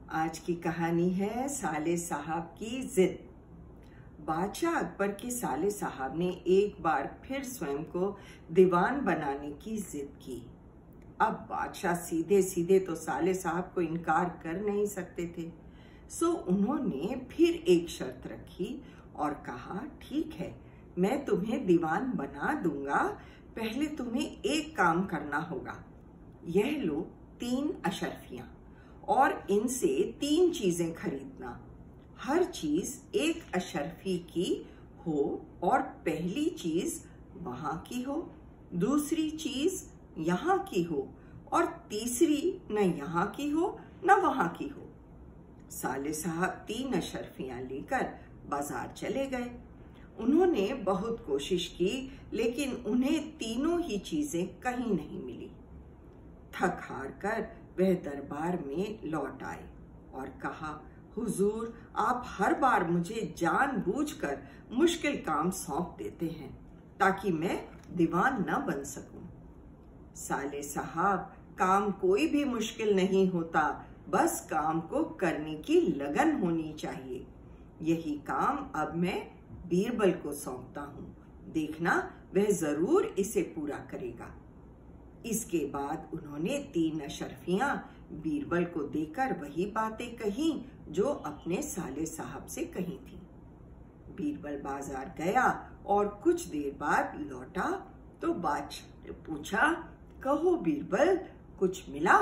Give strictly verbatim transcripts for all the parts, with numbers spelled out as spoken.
आज की कहानी है साले साहब की जिद। बादशाह अकबर के साले साहब ने एक बार फिर स्वयं को दीवान बनाने की जिद की। अब बादशाह सीधे सीधे तो साले साहब को इनकार कर नहीं सकते थे, सो उन्होंने फिर एक शर्त रखी और कहा, ठीक है, मैं तुम्हें दीवान बना दूंगा, पहले तुम्हें एक काम करना होगा। यह लो तीन अशर्फियां और इनसे तीन चीजें खरीदना। हर चीज एक अशर्फी की हो और पहली चीज वहां की हो, दूसरी चीज यहाँ की हो और तीसरी न यहाँ की हो न वहां की हो। साले साहब तीन अशर्फियां लेकर बाजार चले गए। उन्होंने बहुत कोशिश की, लेकिन उन्हें तीनों ही चीजें कहीं नहीं मिली। थक हार कर वह दरबार में लौट आए और कहा, हुजूर, आप हर बार मुझे जानबूझकर मुश्किल काम सौंप देते हैं ताकि मैं दीवान न बन सकूं। साले साहब, काम कोई भी मुश्किल नहीं होता, बस काम को करने की लगन होनी चाहिए। यही काम अब मैं बीरबल को सौंपता हूँ, देखना वह जरूर इसे पूरा करेगा। इसके बाद उन्होंने तीन अशर्फियां बीरबल को देकर वही बातें कही जो अपने साले साहब से कही थी। बीरबल बाजार गया और कुछ देर बाद लौटा तो बादशाह ने पूछा, कहो बीरबल, कुछ मिला?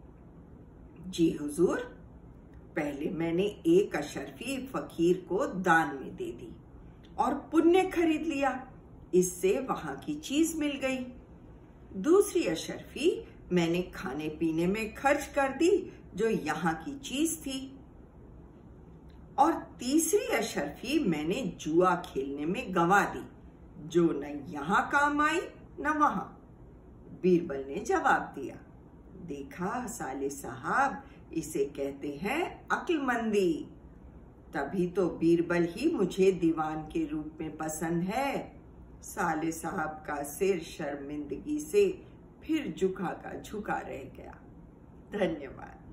जी हुजूर, पहले मैंने एक अशर्फी फकीर को दान में दे दी और पुण्य खरीद लिया, इससे वहां की चीज मिल गई। दूसरी अशर्फी मैंने खाने पीने में खर्च कर दी जो यहाँ की चीज थी, और तीसरी अशर्फी मैंने जुआ खेलने में गंवा दी जो न यहाँ काम आई न वहां। बीरबल ने जवाब दिया, देखा साले साहब, इसे कहते हैं अक्लमंदी। तभी तो बीरबल ही मुझे दीवान के रूप में पसंद है। साले साहब का सिर शर्मिंदगी से फिर झुका का झुका रह गया। धन्यवाद।